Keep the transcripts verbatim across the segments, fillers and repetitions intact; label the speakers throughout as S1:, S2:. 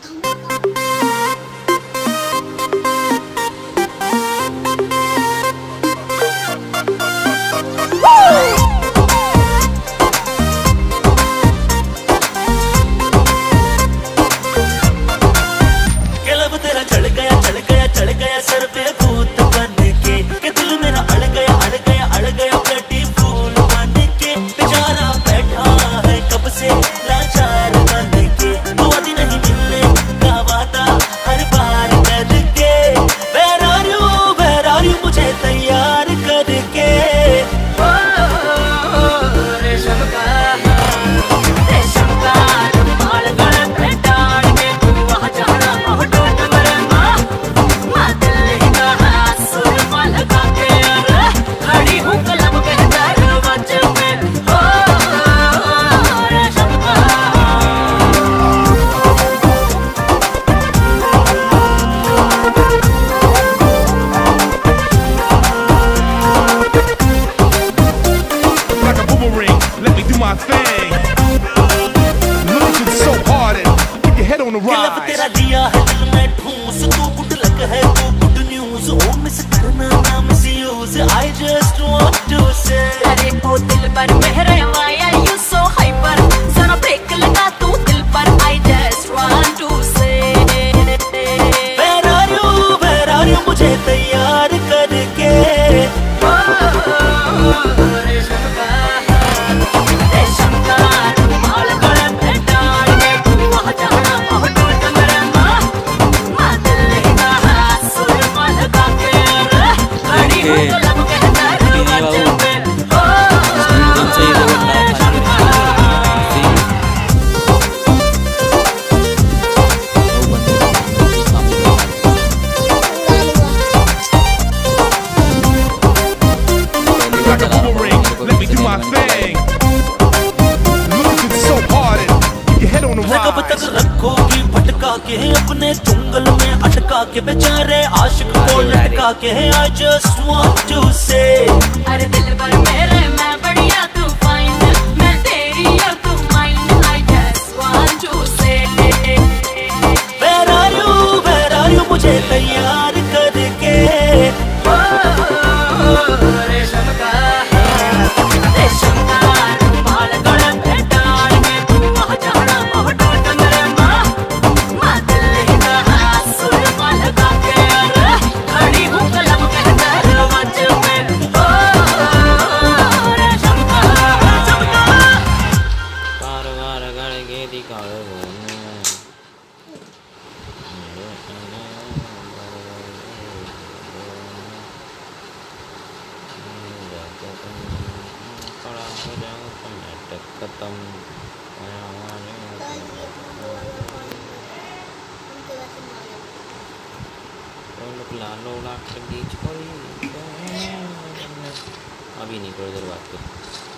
S1: अभी नहीं करो इधर बात कर।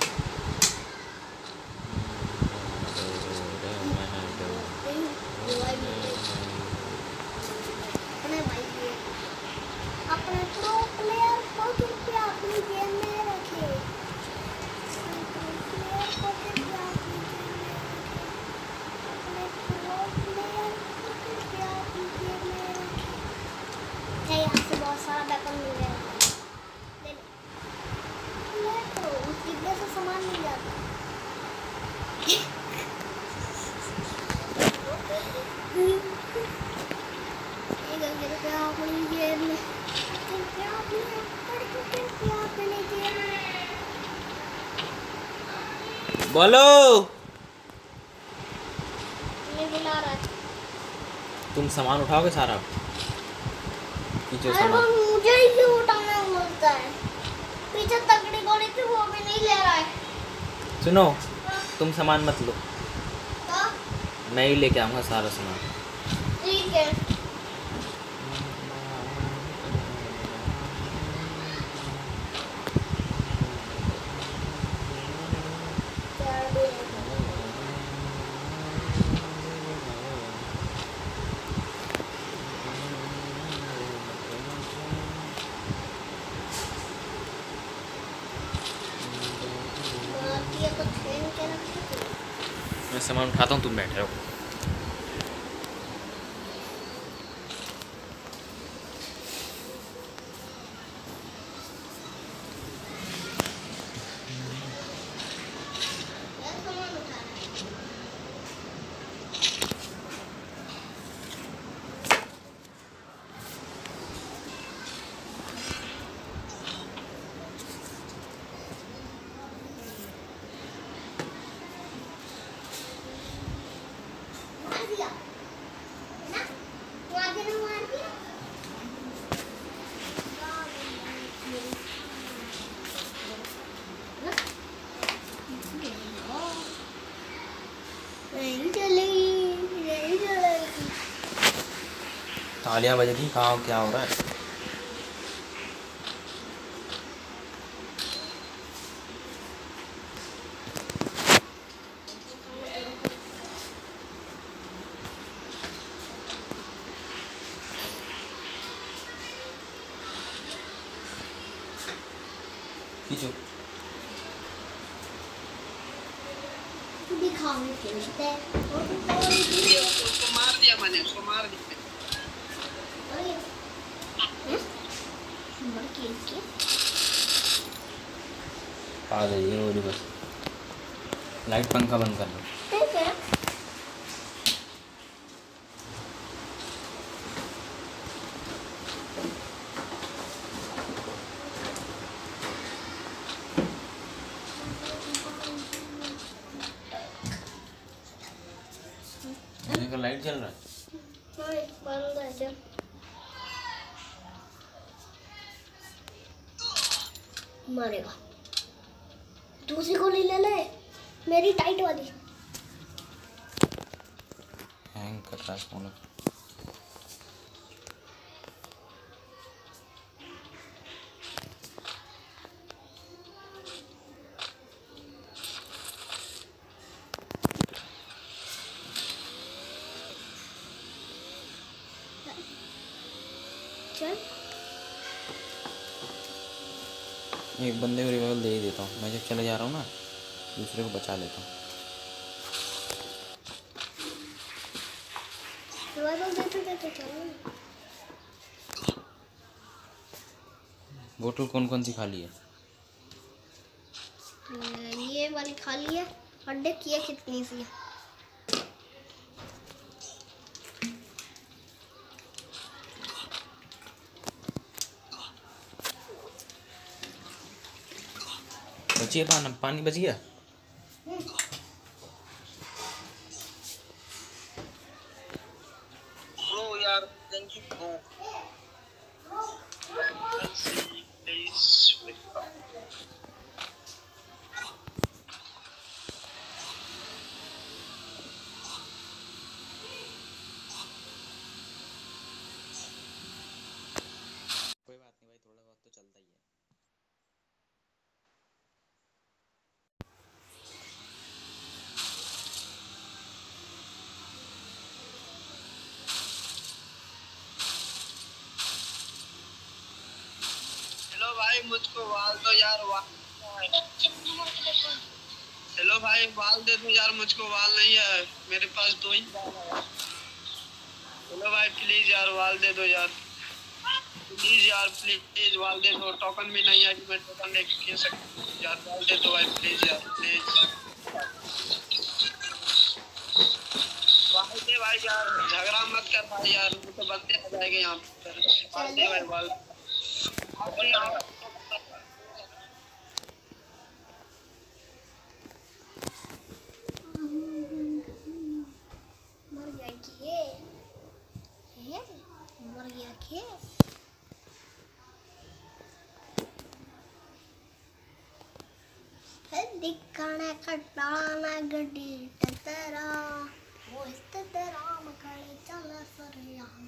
S1: बोलो।
S2: ये बुला रहा है।
S1: तुम सामान उठाओगे सारा? पीछे
S2: सामान मुझे ही उठाना बोलता है। पीछे तगड़ी गोली थी वो भी नहीं ले रहा है।
S1: सुनो, तुम सामान मत लो,
S2: तो?
S1: मैं ही लेके आऊँगा सारा सामान।
S2: ठीक है।
S1: मैं सामान उठाता हूँ, तुम बैठे रहो। तालियां बज रही, कहाँ क्या हो रहा है? खींचो।
S2: दिखाओगे खेलते हैं।
S3: उसको मार दिया मैंने, उसको मार दिया।
S1: आ गई है वो बस। लाइट पंखा बंद कर लो।
S2: ठीक है।
S1: मेरे का लाइट जल रहा है।
S2: हाँ, बंद है जब। मरेगा। दूसरी गोली ले ले, मेरी टाइट वाली।
S1: हैंग कर रहा है फोन।
S2: चल।
S1: एक बंदे को रिवाइवल दे ही देता हूँ। मैं जब चले जा रहा हूँ ना, दूसरे को बचा लेता हूँ।
S2: रिवाइवल देते देते चलो।
S1: बोतल कौन कौन सी खाली है?
S2: ये वाली खाली है। अड्डे किए कितनी सी है?
S1: बचिए पानी, पानी बच गया।
S3: ब्रो यार, थैंक यू ब्रो। प्लीज
S1: कोई बात नहीं भाई, थोड़ा बहुत तो चलता ही है।
S3: हेलो भाई, मुझको वाल दो यार, वाल। हेलो भाई, वाल दे दो यार, मुझको वाल नहीं है, मेरे पास दो ही वाल है। हेलो भाई प्लीज यार, वाल दे दो यार, प्लीज यार, प्लीज वाल दे दो। टोकन भी नहीं है कि मैं टोकन लेके खेल सकूं यार, वाल दे दो भाई प्लीज यार, प्लीज वाल दे भाई यार, झगड़ा मत कर भाई यार, वो तो बंदे आ जाएंगे यहाँ पर। वाल दे भाई, वाल।
S2: मर गया ये। है? मर गया ये। है दिखाना कटाना गड्डी तेरा, वो इस तेरा मकाने चला सर यहाँ।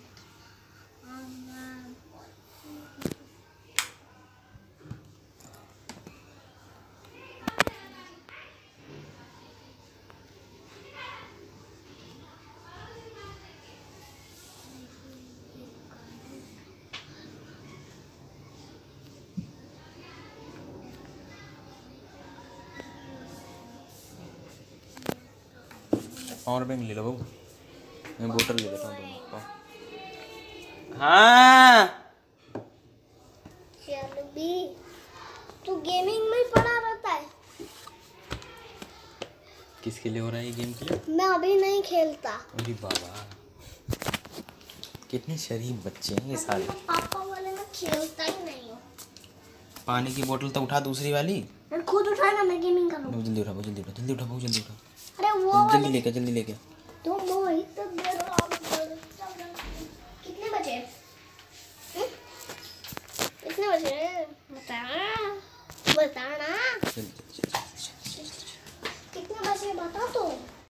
S1: और बैंक ले लो बाबू, मैं बोतल ले लेता हूँ दोनों। हाँ
S2: चल भी, तू गेमिंग में ही पड़ा रहता है।
S1: किसके लिए हो रहा है ये गेम के लिए?
S2: मैं अभी नहीं खेलता।
S1: अरे बाबा, कितने शरीफ बच्चे हैं ये सारे।
S2: पापा वाले में खेलता ही नहीं हूँ।
S1: पानी की बोतल तो उठा, दूसरी वाली
S2: खुद उठाना, मैं गेमिंग करूँ।
S1: जल्दी उठा, जल्दी उठा, जल्दी उठा, जल्दी उठा।
S2: अरे वो
S1: जल्दी
S2: वाली
S1: लेके, जल्दी लेके।
S2: तुम मोहित तो दे दो आप। कितने बजे? हम्म? कितने बजे बताना, बताना।
S1: जल्दी, जल्दी, जल्दी, जल्दी, जल्दी।
S2: कितने बजे बता तो।